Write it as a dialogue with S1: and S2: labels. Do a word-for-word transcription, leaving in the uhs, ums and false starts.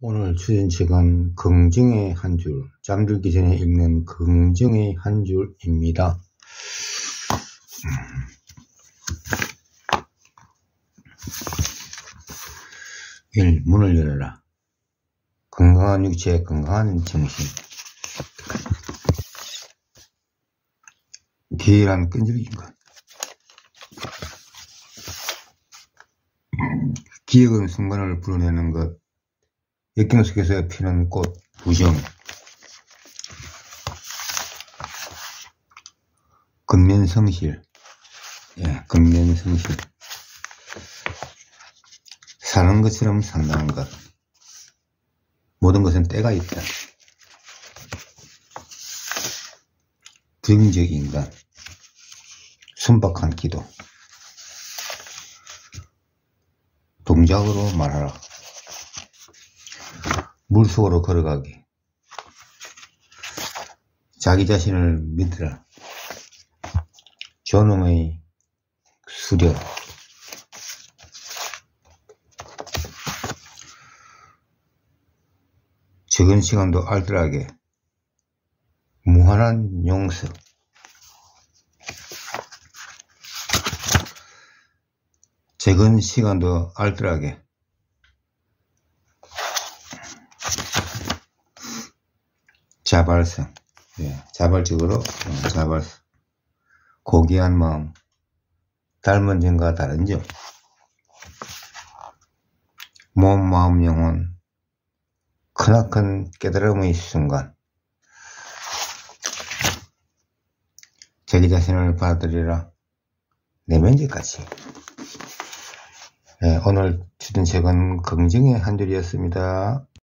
S1: 오늘 추진책은 긍정의 한 줄, 잠들기 전에 읽는 긍정의 한 줄입니다. 일. 문을 열어라. 건강한 육체, 건강한 정신. 기이한 끈질긴 것. 기억은 순간을 불어내는 것. 역경 속에서 피는 꽃, 부정. 근면성실. 예, 근면성실. 사는 것처럼 산다는 것. 모든 것은 때가 있다. 정적 인간. 순박한 기도. 동작으로 말하라. 물속으로 걸어가기. 자기 자신을 믿으라. 존엄의 수련. 적은 시간도 알뜰하게. 무한한 용서. 적은 시간도 알뜰하게. 자발성. 예, 자발적으로, 자발성. 고귀한 마음. 닮은 점과 다른 점. 몸, 마음, 영혼. 크나큰 깨달음의 순간. 자기 자신을 받아들이라. 내면제까지. 예, 오늘 추진책은 긍정의 한 줄이었습니다.